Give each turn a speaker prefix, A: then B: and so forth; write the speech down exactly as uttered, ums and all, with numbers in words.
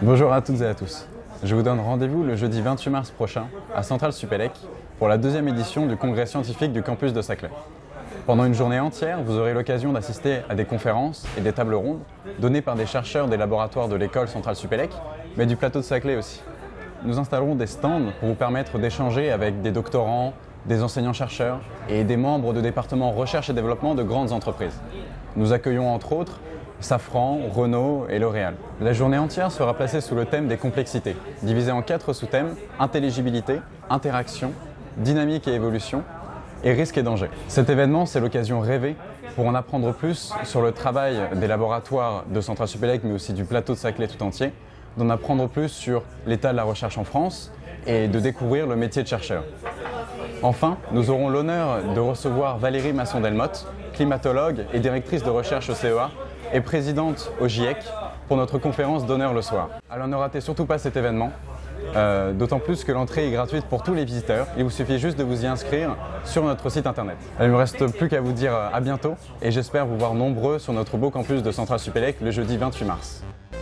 A: Bonjour à toutes et à tous. Je vous donne rendez-vous le jeudi vingt-huit mars prochain à Centrale Supélec pour la deuxième édition du congrès scientifique du campus de Saclay. Pendant une journée entière, vous aurez l'occasion d'assister à des conférences et des tables rondes données par des chercheurs des laboratoires de l'école Centrale Supélec, mais du plateau de Saclay aussi. Nous installerons des stands pour vous permettre d'échanger avec des doctorants, des enseignants-chercheurs et des membres de départements recherche et développement de grandes entreprises. Nous accueillons entre autres Safran, Renault et L'Oréal. La journée entière sera placée sous le thème des complexités, divisée en quatre sous-thèmes: intelligibilité, interaction, dynamique et évolution, et risque et danger. Cet événement, c'est l'occasion rêvée pour en apprendre plus sur le travail des laboratoires de Centrale Supélec, mais aussi du plateau de Saclay tout entier, d'en apprendre plus sur l'état de la recherche en France et de découvrir le métier de chercheur. Enfin, nous aurons l'honneur de recevoir Valérie Masson-Delmotte, climatologue et directrice de recherche au C E A et présidente au GIEC, pour notre conférence d'honneur le soir. Alors ne ratez surtout pas cet événement, euh, d'autant plus que l'entrée est gratuite pour tous les visiteurs. Il vous suffit juste de vous y inscrire sur notre site internet. Il ne me reste plus qu'à vous dire à bientôt et j'espère vous voir nombreux sur notre beau campus de Centrale Supélec le jeudi vingt-huit mars.